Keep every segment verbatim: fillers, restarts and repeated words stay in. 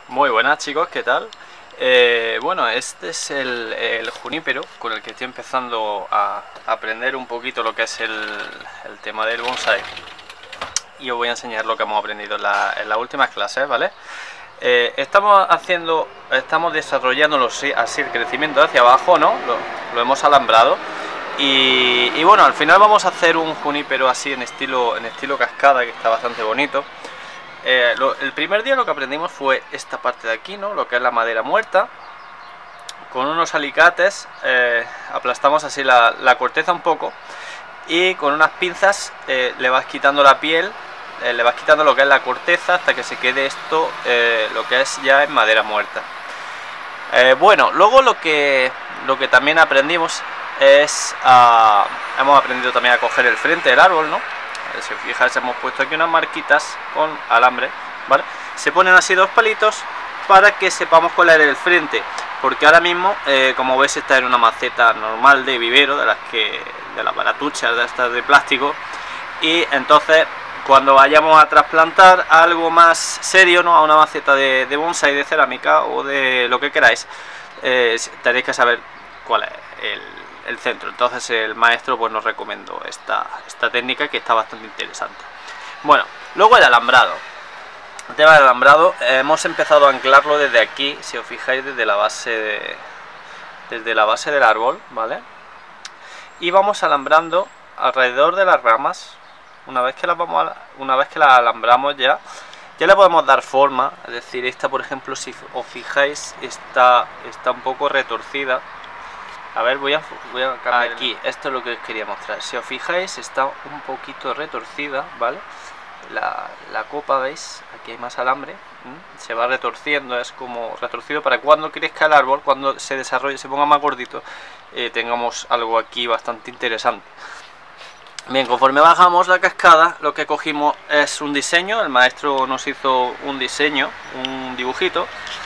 Muy buenas chicos, ¿qué tal? Eh, bueno, este es el, el junípero con el que estoy empezando a aprender un poquito lo que es el, el tema del bonsai. Y os voy a enseñar lo que hemos aprendido en, la, en las últimas clases, ¿vale? Eh, estamos haciendo, estamos desarrollándolo así, el crecimiento hacia abajo, ¿no? Lo, lo hemos alambrado. Y, y bueno, al final vamos a hacer un junípero así en estilo, en estilo cascada, que está bastante bonito. Eh, lo, el primer día lo que aprendimos fue esta parte de aquí, ¿no? Lo que es la madera muerta. Con unos alicates eh, aplastamos así la, la corteza un poco y con unas pinzas eh, le vas quitando la piel, eh, le vas quitando lo que es la corteza hasta que se quede esto, eh, lo que es ya en madera muerta. Eh, bueno, luego lo que, lo que también aprendimos es, a, hemos aprendido también a coger el frente del árbol, ¿no? Si os fijáis, hemos puesto aquí unas marquitas con alambre, ¿vale? Se ponen así dos palitos para que sepamos cuál es el frente, porque ahora mismo, eh, como veis, esta es una maceta normal de vivero, de las que de las baratuchas, de estas de plástico, y entonces cuando vayamos a trasplantar a algo más serio, ¿no? A una maceta de, de bonsai, de cerámica o de lo que queráis, eh, tenéis que saber cuál es el el centro. Entonces el maestro pues nos recomendó esta, esta técnica, que está bastante interesante. Bueno, luego el alambrado. El tema del alambrado, eh, hemos empezado a anclarlo desde aquí, si os fijáis, desde la base de, desde la base del árbol, ¿vale? Y vamos alambrando alrededor de las ramas. Una vez que las vamos a, una vez que las alambramos ya, ya le podemos dar forma. Es decir, esta, por ejemplo, si os fijáis, está, está un poco retorcida. A ver, voy a, voy a cambiar aquí, esto es lo que os quería mostrar. Si os fijáis, está un poquito retorcida, ¿vale? La, la copa, ¿veis? Aquí hay más alambre, ¿m? Se va retorciendo, es como retorcido para cuando crezca el árbol, cuando se desarrolle, se ponga más gordito, eh, tengamos algo aquí bastante interesante. Bien, conforme bajamos la cascada, lo que cogimos es un diseño. El maestro nos hizo un diseño, un dibujito.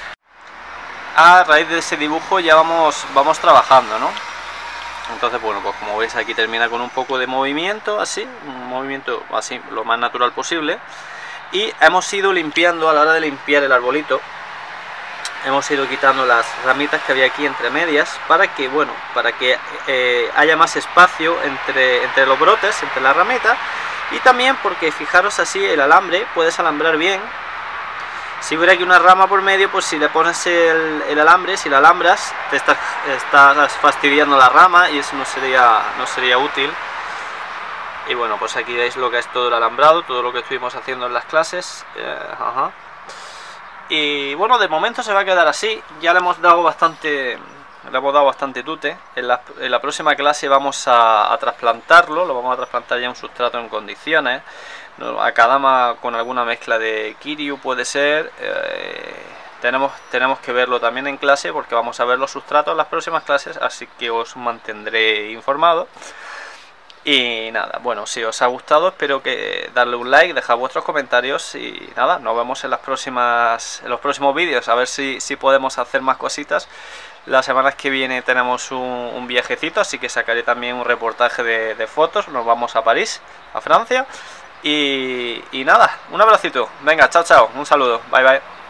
A raíz de ese dibujo ya vamos, vamos trabajando, ¿no? Entonces, bueno, pues como veis, aquí termina con un poco de movimiento, así, un movimiento así, lo más natural posible. Y hemos ido limpiando, a la hora de limpiar el arbolito, hemos ido quitando las ramitas que había aquí entre medias, para que, bueno, para que eh, haya más espacio entre, entre los brotes, entre las ramitas. Y también porque, fijaros así, el alambre, puedes alambrar bien. Si hubiera aquí una rama por medio, pues si le pones el, el alambre, si la alambras, te estás, estás fastidiando la rama y eso no sería, no sería útil. Y bueno, pues aquí veis lo que es todo el alambrado, todo lo que estuvimos haciendo en las clases. Eh, ajá. Y bueno, de momento se va a quedar así. Ya le hemos dado bastante, le hemos dado bastante tute. En la, en la próxima clase vamos a, a trasplantarlo, lo vamos a trasplantar ya en un sustrato en condiciones. Akadama con alguna mezcla de Kiryu puede ser. eh, tenemos, tenemos que verlo también en clase, porque vamos a ver los sustratos en las próximas clases, así que os mantendré informado. Y nada, bueno, si os ha gustado, espero que darle un like, dejad vuestros comentarios y nada, nos vemos en las próximas en los próximos vídeos, a ver si, si podemos hacer más cositas. Las semanas que viene tenemos un, un viajecito, así que sacaré también un reportaje de, de fotos. Nos vamos a París, a Francia. Y, y nada, un abracito. Venga, chao, chao. Un saludo. Bye, bye.